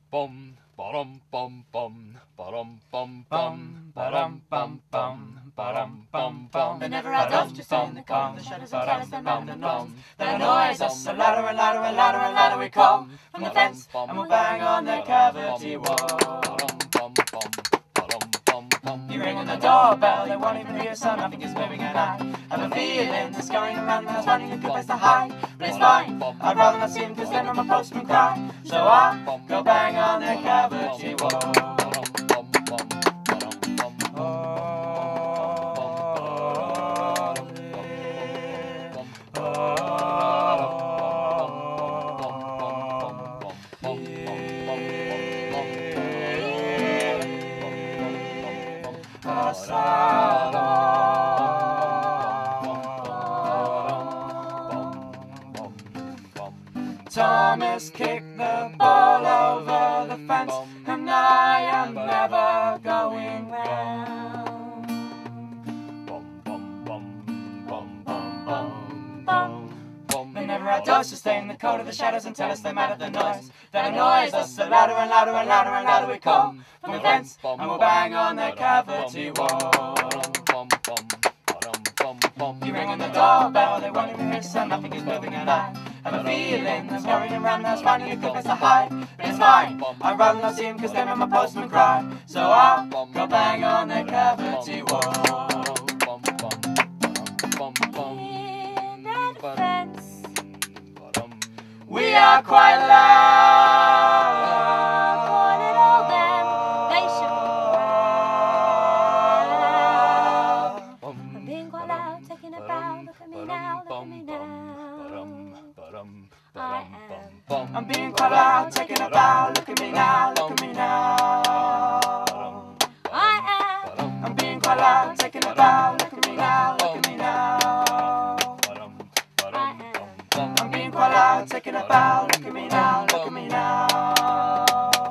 bum, ba-dum, bum, bum, ba-dum, bum, bum, ba-dum, bum, bum, ba-dum, bum, bum. They never had us, just in the cold, the shadows and tell us they're not the noise. That annoys us, so louder and louder and louder and louder we come from the fence, and we'll bang on the cavity wall. You ring on the doorbell, they won't even hear, so nothing is moving, and I have a feeling they're scurrying around the house, finding a good place to hide. But it's fine, I'd rather not see them, cause then I'm a postman cry. So I'll go bang on their cavity wall. Thomas kicked the ball over the fence, and I am never going round. They never had us to stay in the cold of the shadows and tell us they're mad at the noise that annoys us, so louder and louder and louder and louder we come from the fence, and we'll bang on their cavity wall. You ring on the doorbell, they won't even hear, so nothing is moving, and I have a feeling they're scurrying around the house, finding a good place to hide. But it's fine, I'd rather not see them, cause then I'm a postman cry. So I'll go bang on their cavity wall. In their defense, We are quite loud. poor little them, they should be proud. I'm being quite loud, taking a bow. Look at me now, look at me now. I'm being quite loud, taking a bow. Look at me now, look at me now. I'm being quite loud, taking a bow. Look at me now, look at me now. I'm being quite loud, taking a bow. Look at me now, look at me now.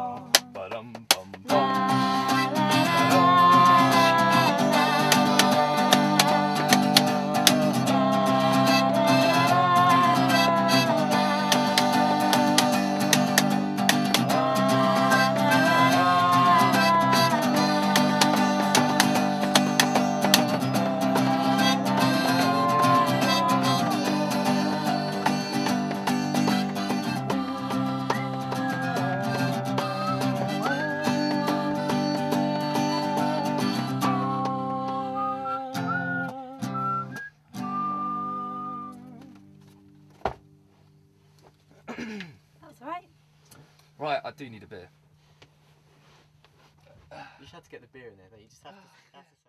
That was right. Right, I do need a beer. You just had to get the beer in there, though. You just have to say